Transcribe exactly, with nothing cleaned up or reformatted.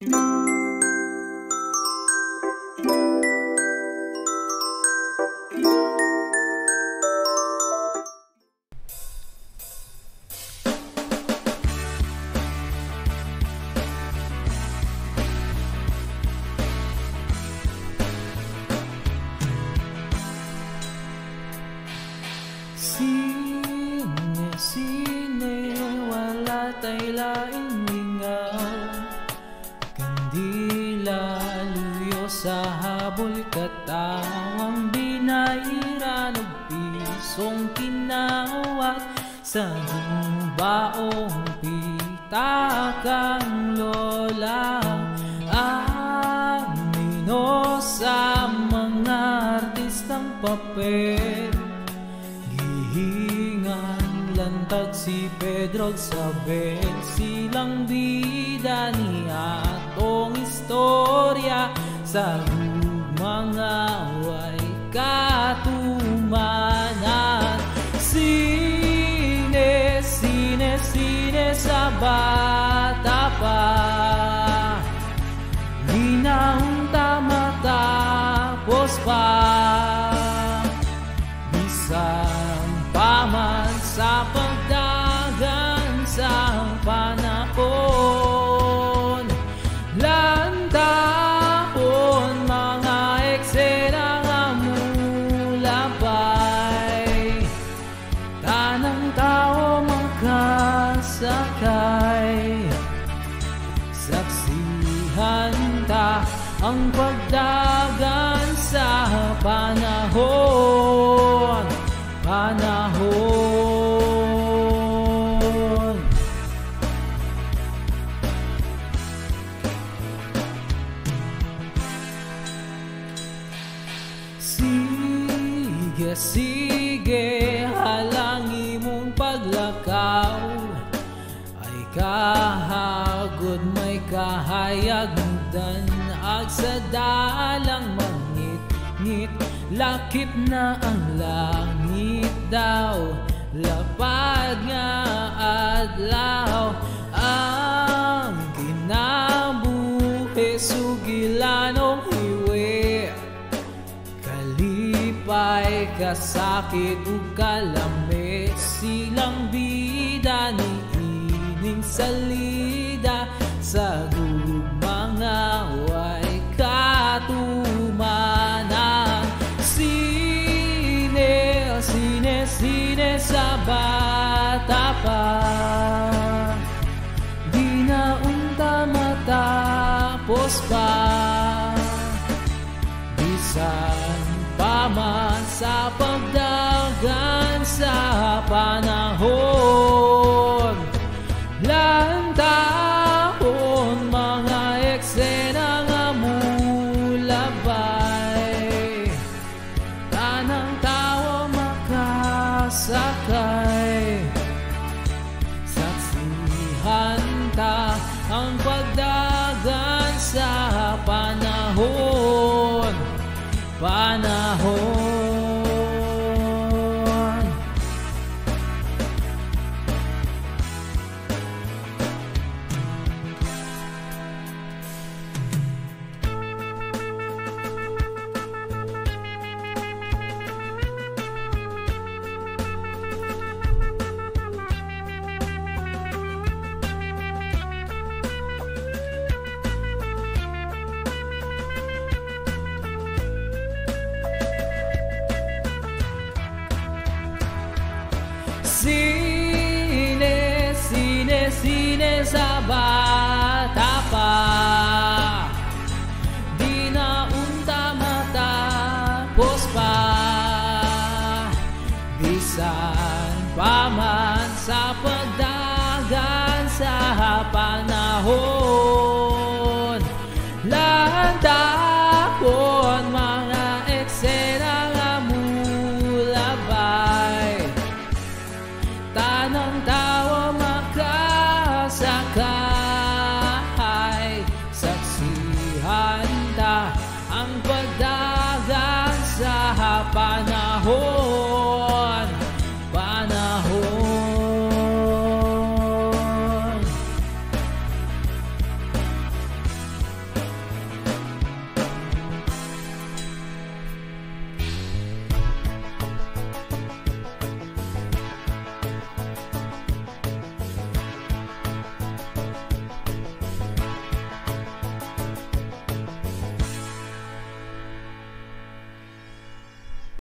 Sine-sine, wala taylaing lingaw, kandila luyo sa habol, katawang binaira ng pisong kinawat sa baong pitakang lola. Amino sa mga artistang papel, gihingan lantag si Pedro Sabel, silang bida ni atong istorya sa mga way katumanan. Sine, sine, sine sa bata pa, di na unta matapos pa, bisan paman sa pagdagan sa panahon. Lantahon mga eksena nga mulabay, tanang tao makasakay, saksihan ta ang pagdagan sa panahon. Panahon. Sige, sige, halangi mong paglakaw, ay kahagod may kahayagdan, ag sa dalang mangit-ngit, lakip na ang langit daw, lapad nga adlaw, ang kinabuhi sugilanong hiwi, kalipay kasakit ug kalamit, silang bida ni ining salida sa mga way katumanan. Sine, sine, sine sa bata pa, di na unta matapos pa, bisan paman sa pagdagan sa panahon. Lantahon mga eksena nga mulabay, tanang tao makasakay, saksihan ta ang pagdagan sa panahon. Panahon.